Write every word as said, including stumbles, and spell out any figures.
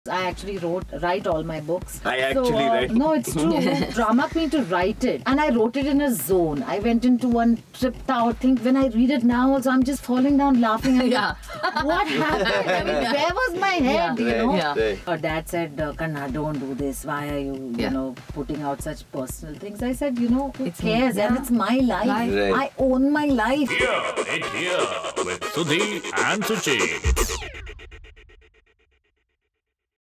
I actually wrote, write all my books. I actually so, uh, write. No, it's true. Drama me to write it. And I wrote it in a zone. I went into one tripped out thing. When I read it now also, I'm just falling down laughing. I'm Yeah. like, what happened? I mean, where was my head, Yeah. you know? Yeah. Right. Her dad said, uh, Kanna, don't do this. Why are you, Yeah. you know, putting out such personal things? I said, you know, who It's- cares? And yeah. it's my life. Life. Right. I own my life. Here, it here with Sudhi and Suchi.